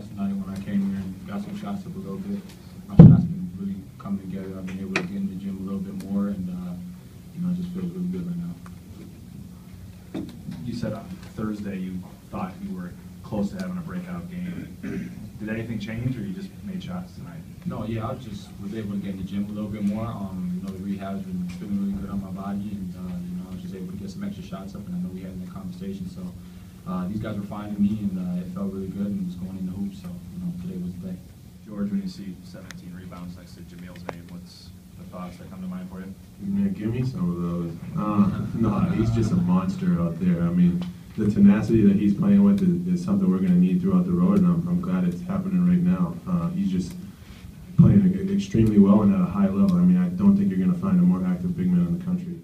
last night when I came here and got some shots up a little bit. My shots been really coming together. I've been able to get in the gym a little bit more, and it just feels really good right now. You said on Thursday you thought you were close to having a breakout game. Did anything change, or you just made shots tonight? No, yeah, I just was able to get in the gym a little bit more. The rehab's been feeling really good on my body, and I was just able to get some extra shots up, and I know we had that conversation. So these guys were finding me, and it felt really good, and it was going in the hoop. So today was the day. George, when you see 17 rebounds next to Jamil's name, what's the thoughts that come to mind for you? Man, give me some of those. No, he's just a monster out there. I mean, the tenacity that he's playing with is something we're going to need throughout the road, and I'm glad it's happening right now. He's just playing extremely well and at a high level. I mean, I don't think you're going to find a more active big man in the country.